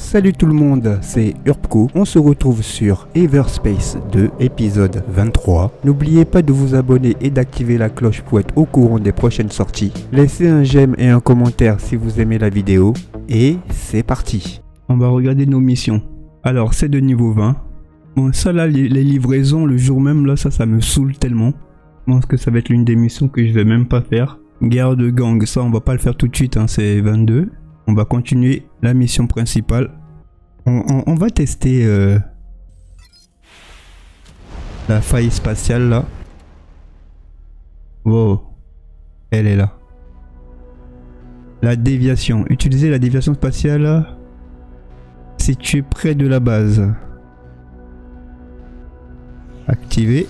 Salut tout le monde, c'est Urbco. On se retrouve sur Everspace 2, épisode 23. N'oubliez pas de vous abonner et d'activer la cloche pour être au courant des prochaines sorties. Laissez un j'aime et un commentaire si vous aimez la vidéo. Et c'est parti. On va regarder nos missions. Alors c'est de niveau 20. Bon ça là, les livraisons le jour même là, ça me saoule tellement. Je pense que ça va être l'une des missions que je vais même pas faire. Guerre de gang, ça on va pas le faire tout de suite, hein, c'est 22. On va continuer la mission principale. On va tester la faille spatiale là. Wow, elle est là. La déviation. Utiliser la déviation spatiale là, si tu es près de la base. Activer.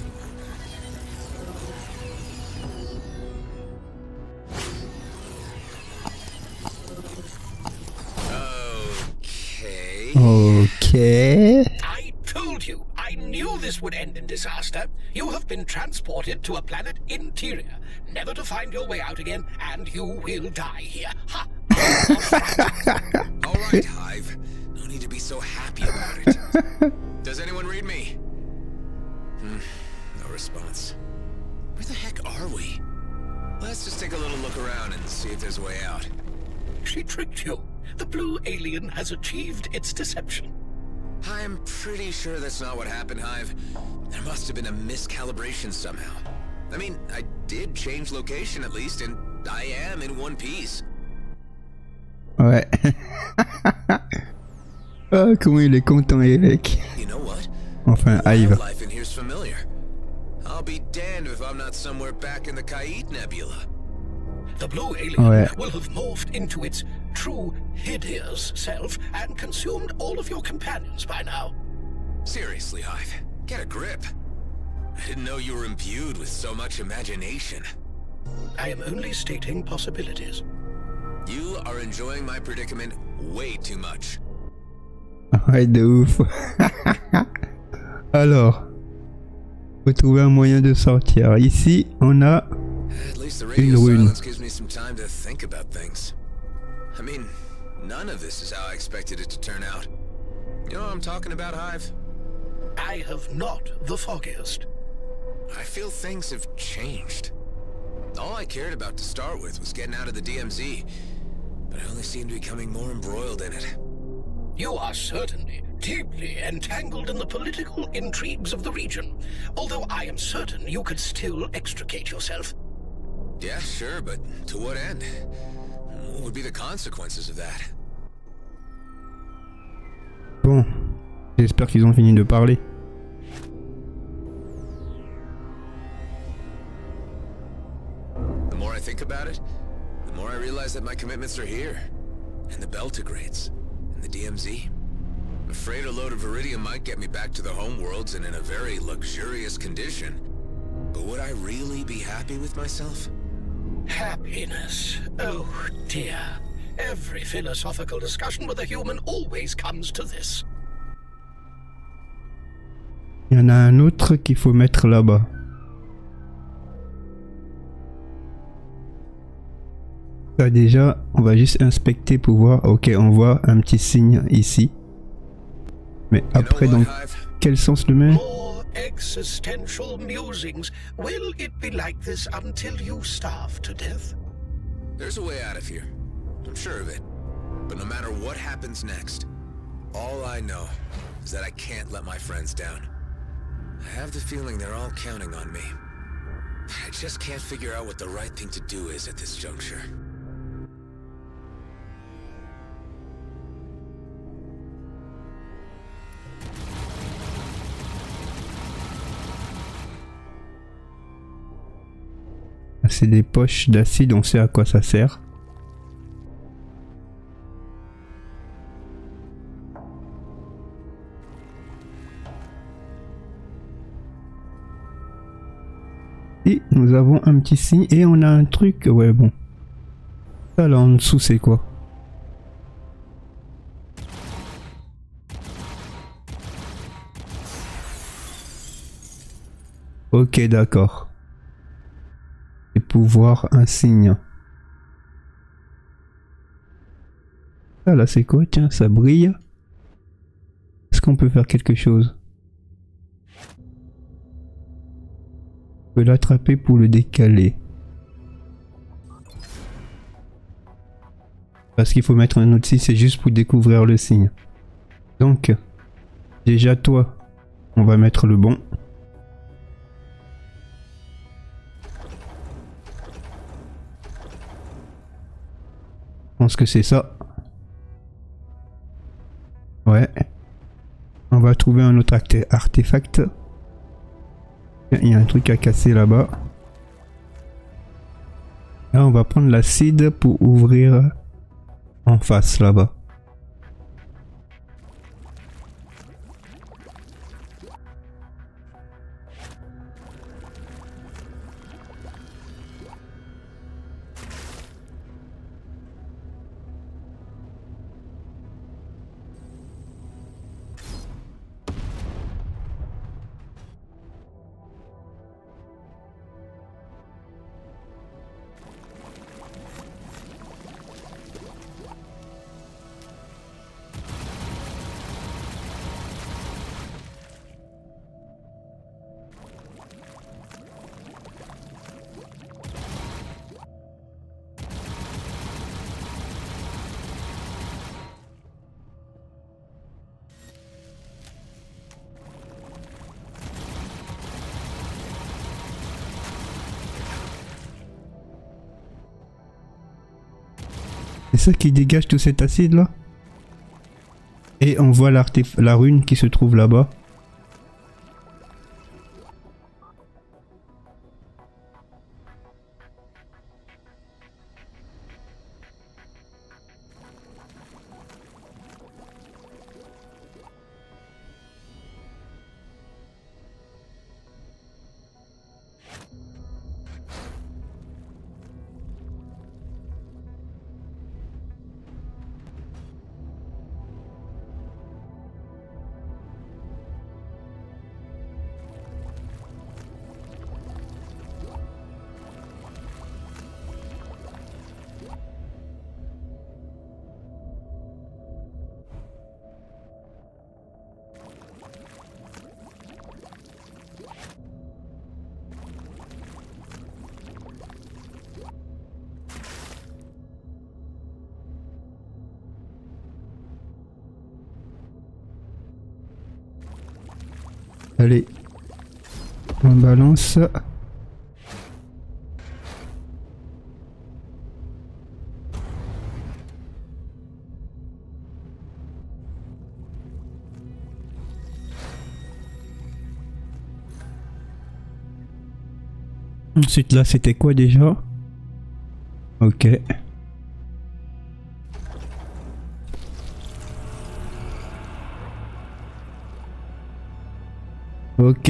Okay. I told you, I knew this would end in disaster. You have been transported to a planet interior, never to find your way out again, and you will die here. Ha! All right, Hive. No need to be so happy about it. Does anyone read me? No response. Where the heck are we? Let's just take a little look around and see if there's a way out. She tricked you. The blue alien has achieved its deception. I'm pretty sure that's not what happened, Hive. There must have been a miscalibration somehow. I mean, I did change location at least, and I am in one piece. Ouais. Ah, comment il est content, Elec. You know what? Enfin, Hive. Life in here's familiar. I'll be damned if I'm not somewhere back in the Kaid Nebula. The blue alien will have morphed into its true hideous self and consumed all of your companions by now. Seriously, Hive, get a grip. I didn't know you were imbued with so much imagination. I am only stating possibilities. You are enjoying my predicament way too much. Ouais, de ouf. Alors, faut trouver un moyen de sortir. Ici, on a une rune. Gives me some time to think about things. I mean, none of this is how I expected it to turn out. You know what I'm talking about, Hive? I have not the foggiest. I feel things have changed. All I cared about to start with was getting out of the DMZ, but I only seem to be becoming more embroiled in it. You are certainly deeply entangled in the political intrigues of the region, although I am certain you could still extricate yourself. Yeah, sure, but to what end? What would be the consequences of that? Bon, j'espère qu'ils ont fini de parler. The more I think about it, the more I realize that my commitments are here. And the Beltigrades, and the DMZ. I'm afraid a load of Viridium might get me back to the homeworlds and in a very luxurious condition. But would I really be happy with myself? Happiness. Oh dear. Every philosophical discussion with a human always comes to this. Il y en a un autre qu'il faut mettre là-bas. Ça déjà, on va juste inspecter pour voir. Ok, on voit un petit signe ici. Mais après, dans quel sens le met? Existential musings. Will it be like this until you starve to death? There's a way out of here. I'm sure of it. But no matter what happens next, all I know is that I can't let my friends down. I have the feeling they're all counting on me. I just can't figure out what the right thing to do is at this juncture. C'est des poches d'acide, on sait à quoi ça sert. Et nous avons un petit signe et on a un truc, ouais bon. Ça là en dessous c'est quoi? Ok d'accord. Et pouvoir un signe. Ah là c'est quoi? Tiens, ça brille. Est-ce qu'on peut faire quelque chose? On peut l'attraper pour le décaler. Parce qu'il faut mettre un autre signe, c'est juste pour découvrir le signe. Donc, déjà toi, on va mettre le bon. Je pense que c'est ça. Ouais. On va trouver un autre artefact. Il y a un truc à casser là-bas. Là, on va prendre l'acide pour ouvrir en face là-bas. C'est ça qui dégage tout cet acide là. Et on voit la rune qui se trouve là-bas. Allez, on balance. Ensuite là c'était quoi déjà? Ok. Ok.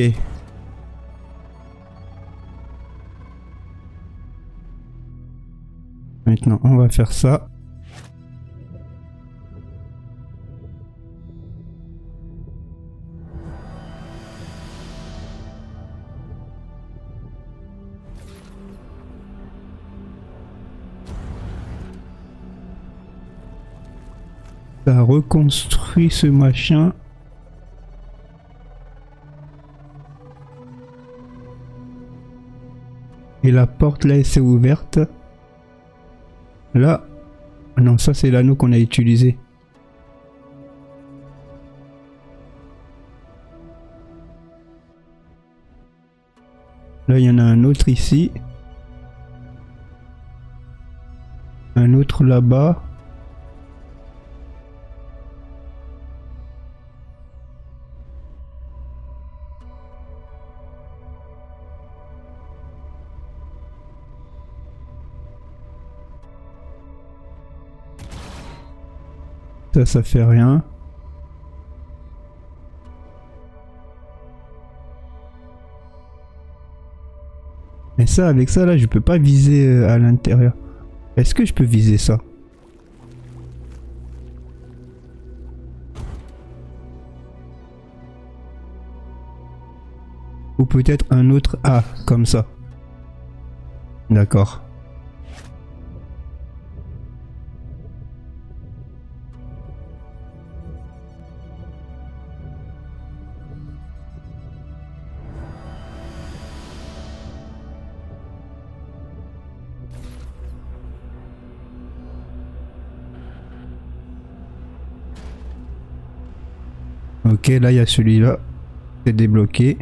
Maintenant on va faire ça. Ça reconstruit ce machin. Et la porte là elle s'est ouverte. Là. Non, ça c'est l'anneau qu'on a utilisé. Là il y en a un autre ici. Un autre là-bas. Ça fait rien. Mais ça, avec ça là, je peux pas viser à l'intérieur. Est-ce que je peux viser ça? Ou peut-être un autre A, comme ça. D'accord. Ok, là il y a celui-là. C'est débloqué.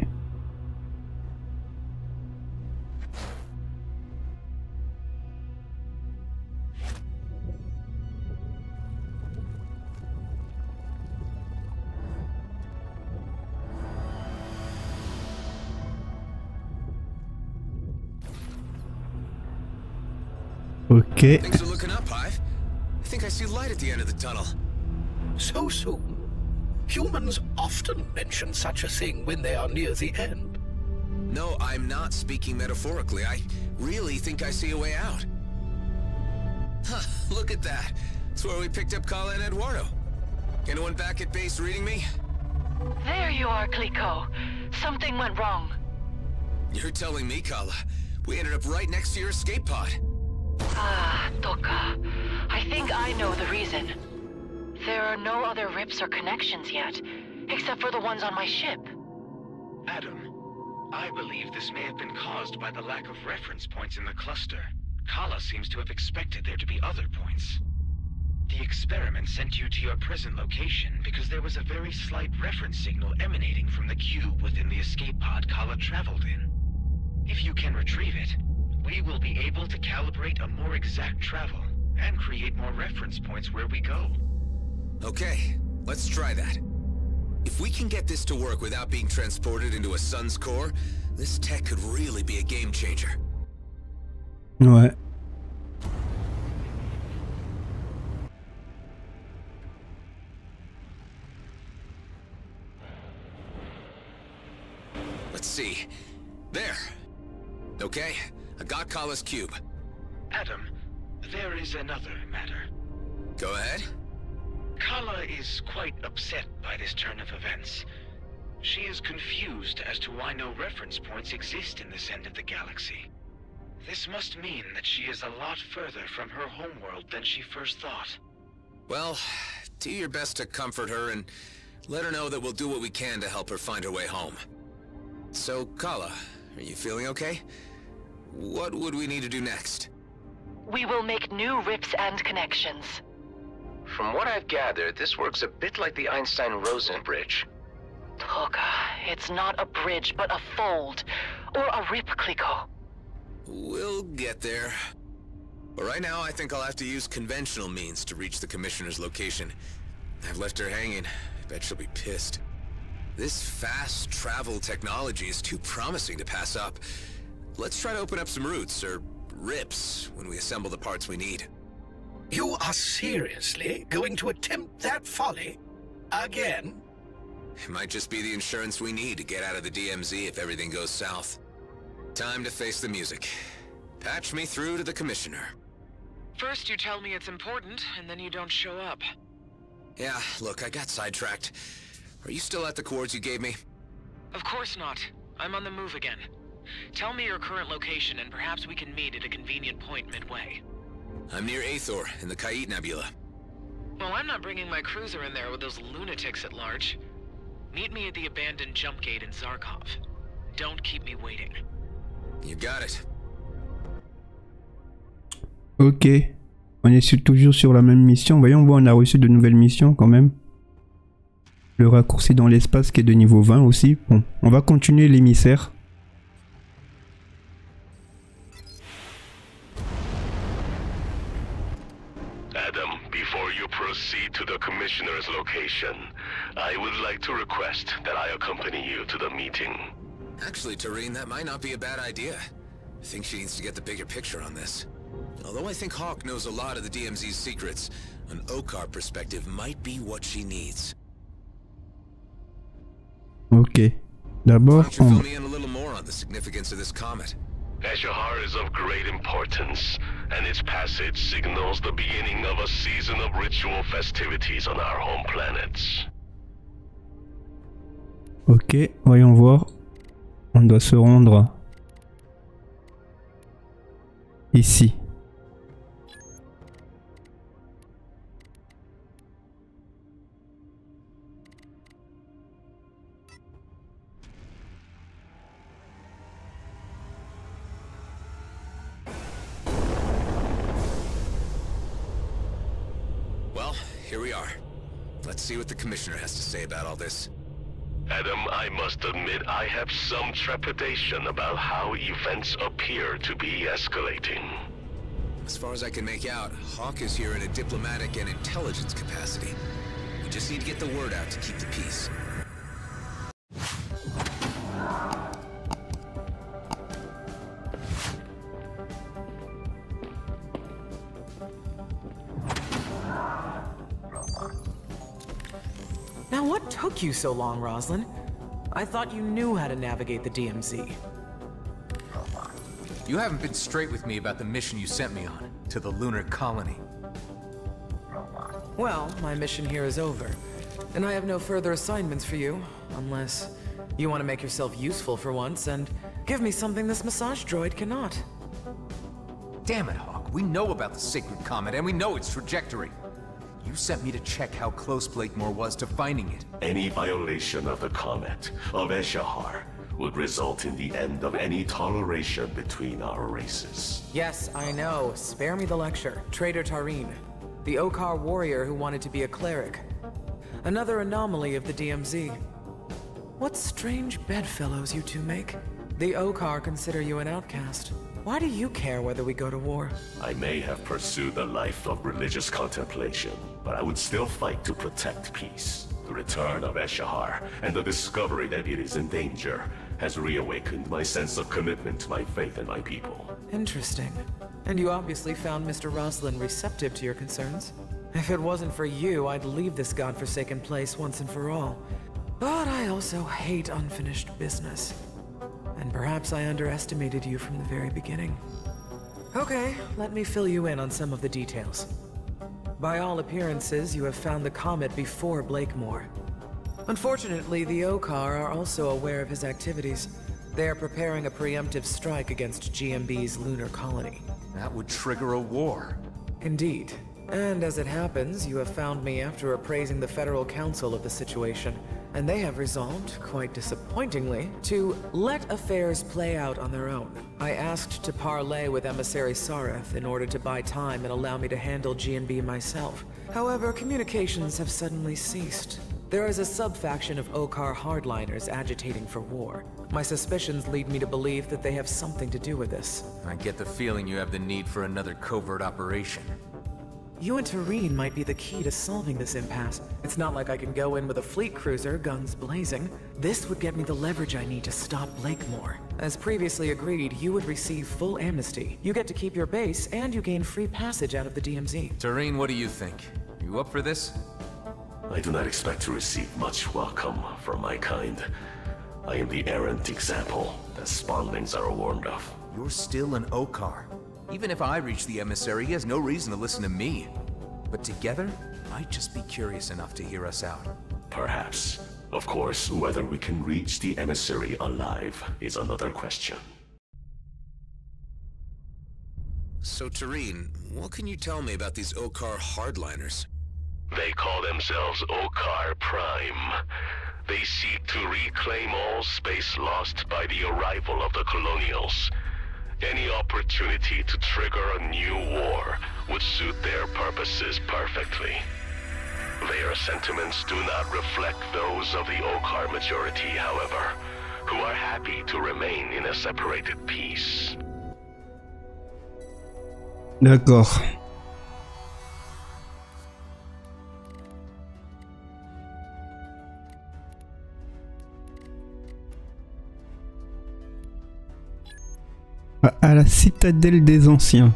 Ok. Things are looking up, Hive. I think I see light at the end of the tunnel. So soon? Humans often mention such a thing when they are near the end. No, I'm not speaking metaphorically. I really think I see a way out. Huh, look at that. It's where we picked up Kala and Eduardo. Anyone back at base reading me? There you are, Clico. Something went wrong. You're telling me, Kala. We ended up right next to your escape pod. Ah, Toka. I think I know the reason. There are no other rips or connections yet, except for the ones on my ship. Adam, I believe this may have been caused by the lack of reference points in the cluster. Kala seems to have expected there to be other points. The experiment sent you to your present location because there was a very slight reference signal emanating from the cube within the escape pod Kala traveled in. If you can retrieve it, we will be able to calibrate a more exact travel and create more reference points where we go. Okay, let's try that. If we can get this to work without being transported into a sun's core, this tech could really be a game changer. Ouais. Let's see. There. Okay, I got Kala's cube. Adam, there is another matter. Go ahead. Kala is quite upset by this turn of events. She is confused as to why no reference points exist in this end of the galaxy. This must mean that she is a lot further from her homeworld than she first thought. Well, do your best to comfort her and let her know that we'll do what we can to help her find her way home. So, Kala, are you feeling okay? What would we need to do next? We will make new rips and connections. From what I've gathered, this works a bit like the Einstein-Rosen bridge. Toka, it's not a bridge, but a fold. Or a rip, Clico. We'll get there. But right now, I think I'll have to use conventional means to reach the Commissioner's location. I've left her hanging. I bet she'll be pissed. This fast travel technology is too promising to pass up. Let's try to open up some routes, or rips, when we assemble the parts we need. You are seriously going to attempt that folly? Again? It might just be the insurance we need to get out of the DMZ if everything goes south. Time to face the music. Patch me through to the Commissioner. First you tell me it's important, and then you don't show up. Yeah, look, I got sidetracked. Are you still at the coords you gave me? Of course not. I'm on the move again. Tell me your current location, and perhaps we can meet at a convenient point midway. I'm near Aethor, in the Kait Nebula. Well, I'm not bringing my cruiser in there with those lunatics at large. Meet me at the abandoned jump gate in Zarkov. Don't keep me waiting. You got it. Ok. On est toujours sur la même mission. Voyons, on a reçu de nouvelles missions quand même. Le raccourci dans l'espace qui est de niveau 20 aussi. Bon, on va continuer l'émissaire. Adam, before you proceed to the Commissioner's location, I would like to request that I accompany you to the meeting. Actually, Tareen, that might not be a bad idea. I think she needs to get the bigger picture on this. Although I think Hawk knows a lot of the DMZ's secrets, an Okar perspective might be what she needs. Ok. D'abord, Why don't you fill me in a little more on the significance of this comet? Ashihar is of great importance, and its passage signals the beginning of a season of ritual festivities on our home planets. Ok, voyons voir. On doit se rendre ici. Well, here we are. Let's see what the Commissioner has to say about all this. Adam, I must admit I have some trepidation about how events appear to be escalating. As far as I can make out, Hawk is here in a diplomatic and intelligence capacity. We just need to get the word out to keep the peace. Now what took you so long, Roslyn? I thought you knew how to navigate the DMZ. You haven't been straight with me about the mission you sent me on, to the lunar colony. Well, my mission here is over, and I have no further assignments for you, unless you want to make yourself useful for once and give me something this massage droid cannot. Damn it, Hawk. We know about the Sacred Comet, and we know its trajectory. You sent me to check how close Blakemore was to finding it. Any violation of the comet of Eshahar would result in the end of any toleration between our races. Yes, I know. Spare me the lecture. Traitor Tareen, the Okar warrior who wanted to be a cleric. Another anomaly of the DMZ. What strange bedfellows you two make. The Okar consider you an outcast. Why do you care whether we go to war? I may have pursued a life of religious contemplation, but I would still fight to protect peace. The return of Eshahar and the discovery that it is in danger has reawakened my sense of commitment to my faith and my people. Interesting. And you obviously found Mr. Roslin receptive to your concerns. If it wasn't for you, I'd leave this godforsaken place once and for all. But I also hate unfinished business. And perhaps I underestimated you from the very beginning. Okay, let me fill you in on some of the details. By all appearances, you have found the comet before Blakemore. Unfortunately, the Okar are also aware of his activities. They are preparing a preemptive strike against GMB's lunar colony. That would trigger a war. Indeed. And as it happens, you have found me after appraising the Federal Council of the situation, and they have resolved, quite disappointingly, to let affairs play out on their own. I asked to parley with Emissary Sareth in order to buy time and allow me to handle GMB myself. However, communications have suddenly ceased. There is a sub-faction of Okar hardliners agitating for war. My suspicions lead me to believe that they have something to do with this. I get the feeling you have the need for another covert operation. You and Tareen might be the key to solving this impasse. It's not like I can go in with a fleet cruiser, guns blazing. This would get me the leverage I need to stop Blakemore. As previously agreed, you would receive full amnesty. You get to keep your base, and you gain free passage out of the DMZ. Tareen, what do you think? You up for this? I do not expect to receive much welcome from my kind. I am the errant example that spawnlings are warned of. You're still an Okar. Even if I reach the emissary, he has no reason to listen to me. But together, I'd just be curious enough to hear us out. Perhaps. Of course, whether we can reach the emissary alive is another question. So, Tareen, what can you tell me about these Okar hardliners? They call themselves Okar Prime. They seek to reclaim all space lost by the arrival of the Colonials. Any opportunity to trigger a new war would suit their purposes perfectly. Their sentiments do not reflect those of the Okar majority, however, who are happy to remain in a separated peace. D'accord. À la citadelle des anciens.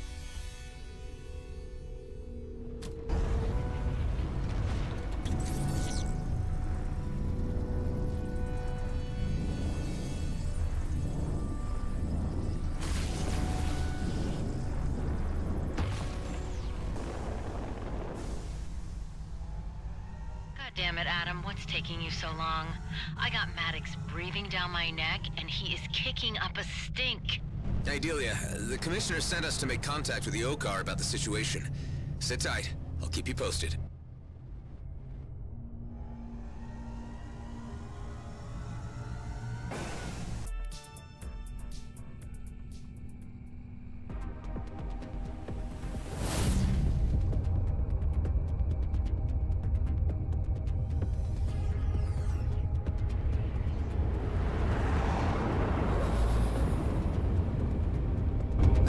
Damn it, Adam, what's taking you so long? I got Maddox breathing down my neck, and he is kicking up a stink. Hey, Delia, the Commissioner sent us to make contact with the Okar about the situation. Sit tight. I'll keep you posted.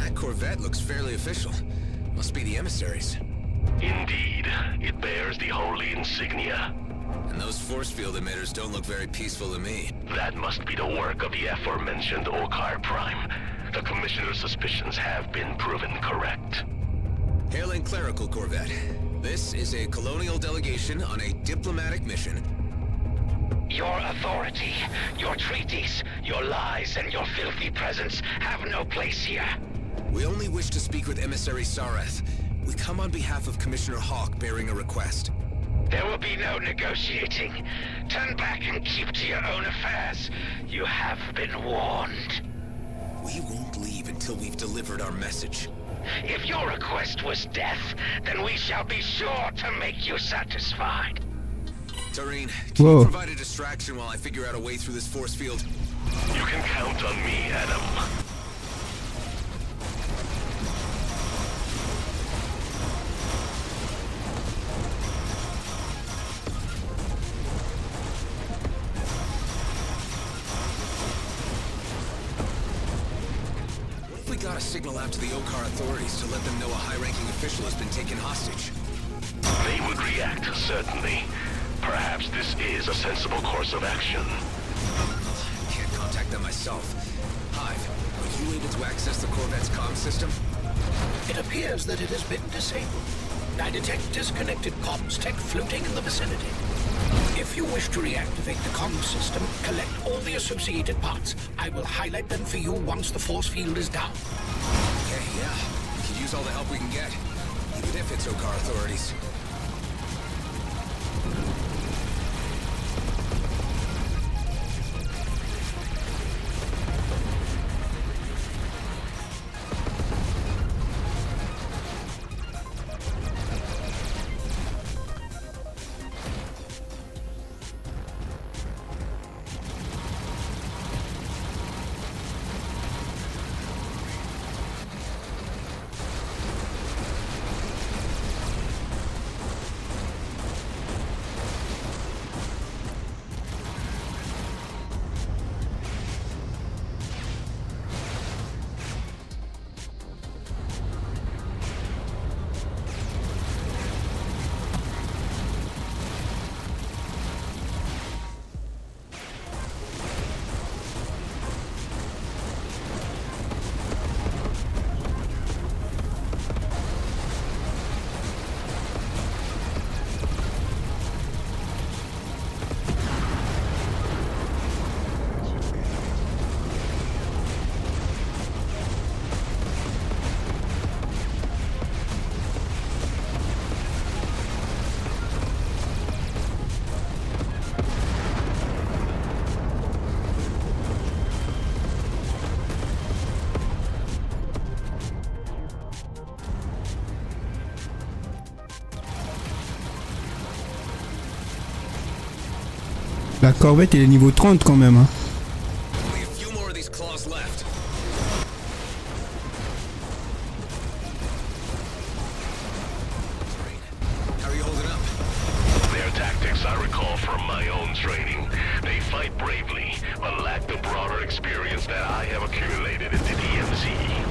That Corvette looks fairly official. Must be the emissaries. Indeed, it bears the holy insignia. And those force field emitters don't look very peaceful to me. That must be the work of the aforementioned Okar Prime. The Commissioner's suspicions have been proven correct. Hailing Clerical Corvette. This is a colonial delegation on a diplomatic mission. Your authority, your treaties, your lies, and your filthy presence have no place here. We only wish to speak with Emissary Sareth. We come on behalf of Commissioner Hawk bearing a request. There will be no negotiating. Turn back and keep to your own affairs. You have been warned. We won't leave until we've delivered our message. If your request was death, then we shall be sure to make you satisfied. Tareen, can you provide a distraction while I figure out a way through this force field? You can count on me, Adam. We gotta signal out to the Okar authorities to let them know a high-ranking official has been taken hostage. They would react, certainly. Perhaps this is a sensible course of action. Can't contact them myself. Hive, are you able to access the Corvette's comm system? It appears that it has been disabled. I detect disconnected comms tech floating in the vicinity. If you wish to reactivate the comms system, collect all the associated parts. I will highlight them for you once the force field is down. Okay, yeah. We can use all the help we can get. Even if it's Okar authorities. La Corvette elle est niveau 30 quand même hein. Only a few more of these claws left. How are you holding up? Their tactics I recall from my own training. They fight bravely, but lack the broader experience that I have accumulated in the DMZ.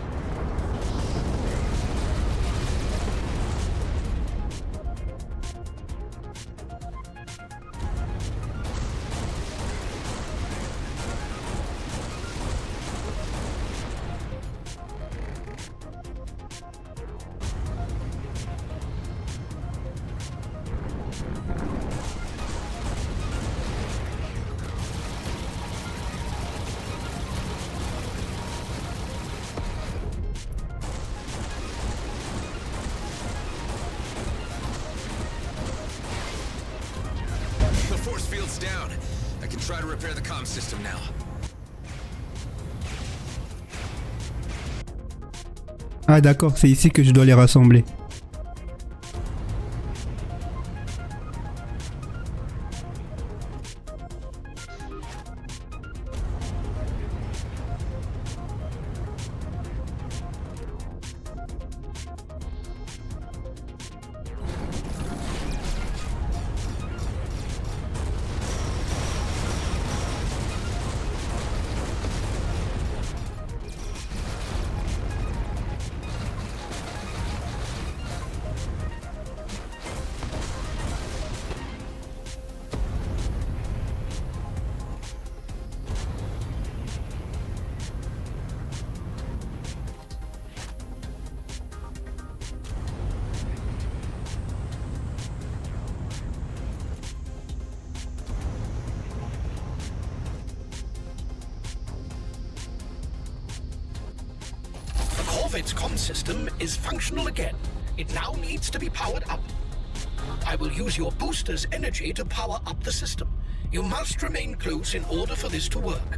The force field's down. I can try to repair the comm system now. Ah d'accord, c'est ici que je dois les rassembler. Corvette's comm system is functional again. It now needs to be powered up. I will use your booster's energy to power up the system. You must remain close in order for this to work.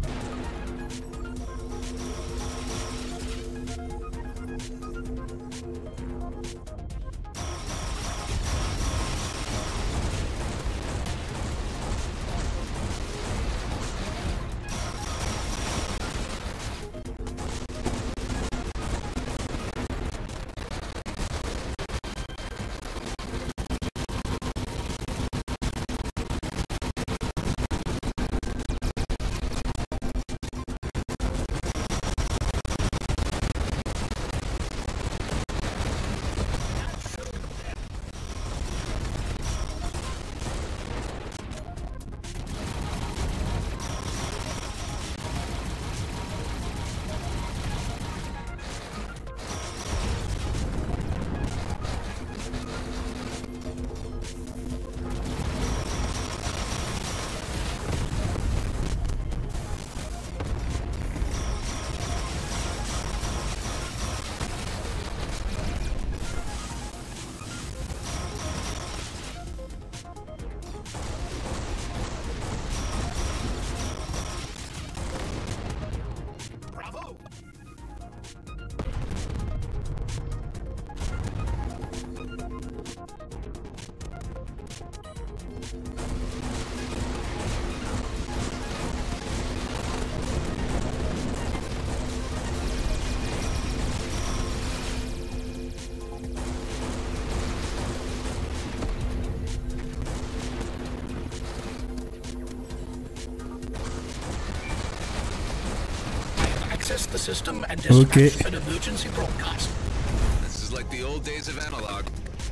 Access the system and dispatch an emergency broadcast. This is like the old days of analog.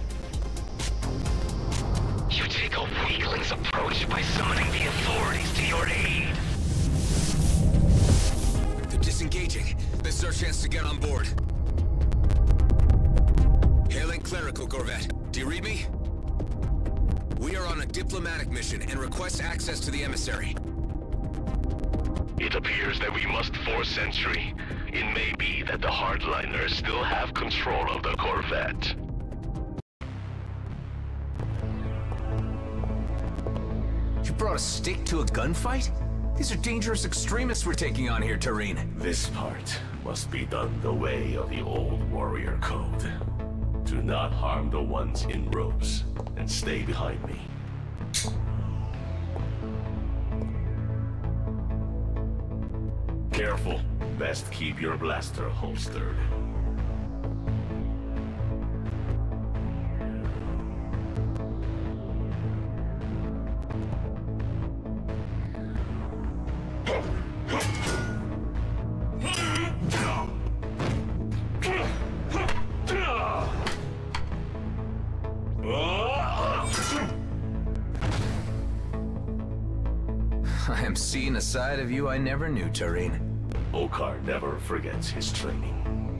You take a weakling's approach by summoning the authorities to your aid. They're disengaging. This is our chance to get on board. Hailing Clerical, Corvette. Do you read me? We are on a diplomatic mission and request access to the emissary. It appears that we must force entry. It may be that the hardliners still have control of the Corvette. You brought a stick to a gunfight? These are dangerous extremists we're taking on here, Tareen. This part must be done the way of the old warrior code. Do not harm the ones in robes, and stay behind me. Careful. Best keep your blaster holstered. I am seeing a side of you I never knew, Tareen. Okar never forgets his training.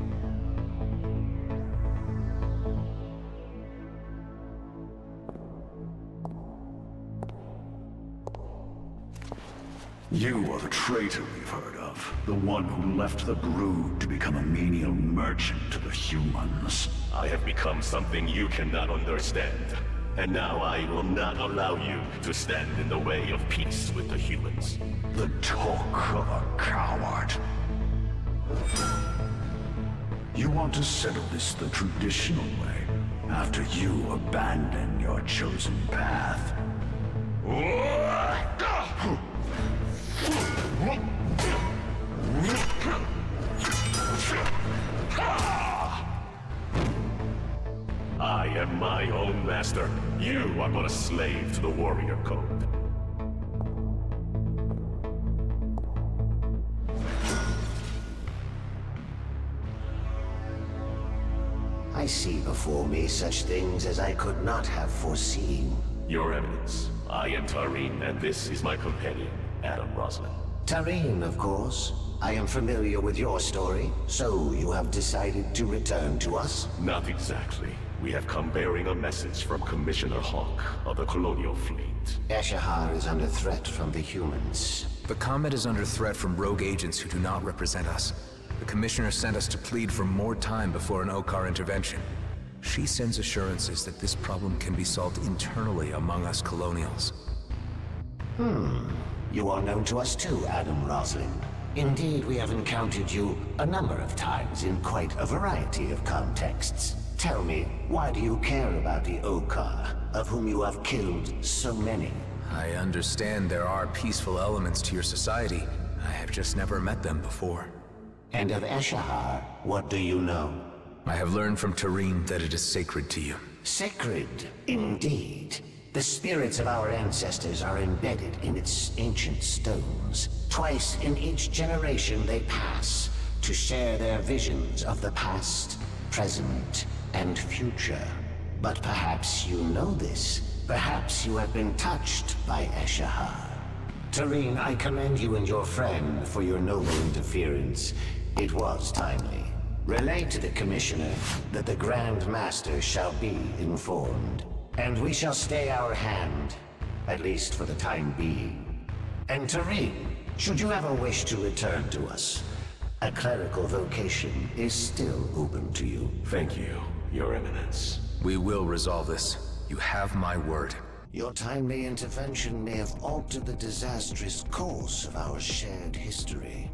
You are the traitor we've heard of. The one who left the brood to become a menial merchant to the humans. I have become something you cannot understand. And now I will not allow you to stand in the way of peace with the humans. The talk of a coward. You want to settle this the traditional way, after you abandon your chosen path. I am my own master. You are but a slave to the warrior code. I see before me such things as I could not have foreseen. Your Eminence, I am Tareen, and this is my companion, Adam Roslin. Tareen, of course. I am familiar with your story, so you have decided to return to us? Not exactly. We have come bearing a message from Commissioner Hawk of the Colonial Fleet. Ashahar is under threat from the humans. The Comet is under threat from rogue agents who do not represent us. The Commissioner sent us to plead for more time before an Okar intervention. She sends assurances that this problem can be solved internally among us Colonials. You are known to us too, Adam Roslin. Indeed, we have encountered you a number of times in quite a variety of contexts. Tell me, why do you care about the Okar, of whom you have killed so many? I understand there are peaceful elements to your society. I have just never met them before. And of Eshahar, what do you know? I have learned from Tareen that it is sacred to you. Sacred, indeed. The spirits of our ancestors are embedded in its ancient stones. Twice in each generation they pass to share their visions of the past, present, and future. But perhaps you know this. Perhaps you have been touched by Eshahar. Tareen, I commend you and your friend for your noble interference. It was timely. Relay to the Commissioner that the Grand Master shall be informed. And we shall stay our hand, at least for the time being. And Tareen, should you ever wish to return to us, a clerical vocation is still open to you. Thank you, Your Eminence. We will resolve this. You have my word. Your timely intervention may have altered the disastrous course of our shared history.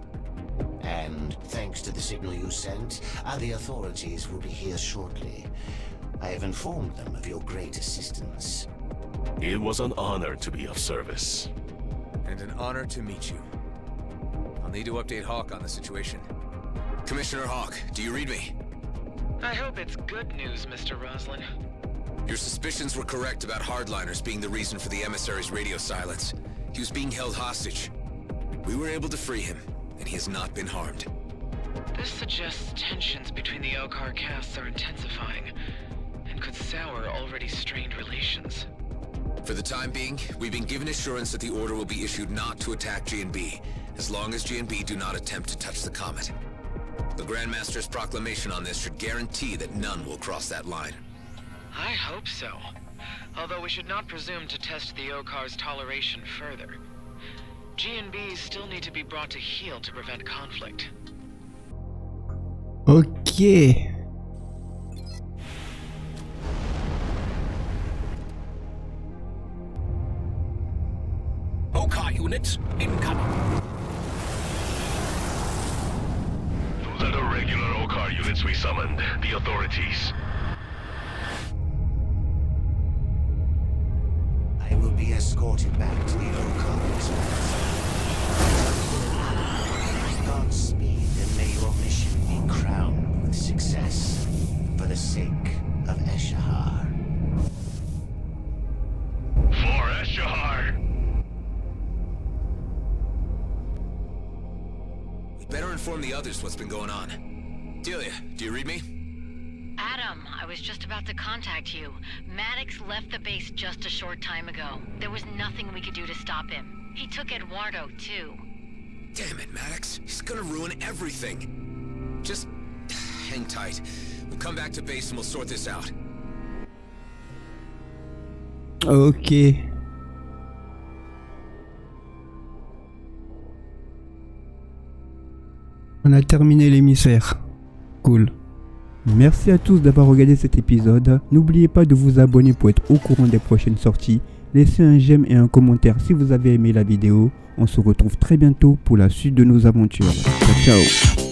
And thanks to the signal you sent, the authorities will be here shortly. I have informed them of your great assistance. It was an honor to be of service. And an honor to meet you. I'll need to update Hawk on the situation. Commissioner Hawk, do you read me? I hope it's good news, Mr. Roslin. Your suspicions were correct about Hardliners being the reason for the emissary's radio silence. He was being held hostage. We were able to free him, and he has not been harmed. This suggests tensions between the Okar castes are intensifying, and could sour already strained relations. For the time being, we've been given assurance that the order will be issued not to attack GNB, as long as GNB do not attempt to touch the Comet. The Grandmaster's proclamation on this should guarantee that none will cross that line. I hope so. Although we should not presume to test the Okar's toleration further. GNBs still need to be brought to heel to prevent conflict. Ok. Okar units incoming. Those are the regular Okar units we summoned. The authorities. I will be escorted back to the Okar. Godspeed, and may your mission be crowned with success for the sake of Eshahar. For Eshahar! We'd better inform the others what's been going on. Delia, do you read me? Adam, I was just about to contact you. Maddox left the base just a short time ago. There was nothing we could do to stop him. He took Eduardo, too. Damn it, Maddox. He's gonna ruin everything. Just hang tight. We'll come back to base and we'll sort this out. Ok. On a terminé l'émissaire. Cool. Merci à tous d'avoir regardé cet épisode. N'oubliez pas de vous abonner pour être au courant des prochaines sorties. Laissez un j'aime et un commentaire si vous avez aimé la vidéo. On se retrouve très bientôt pour la suite de nos aventures. Ciao, ciao.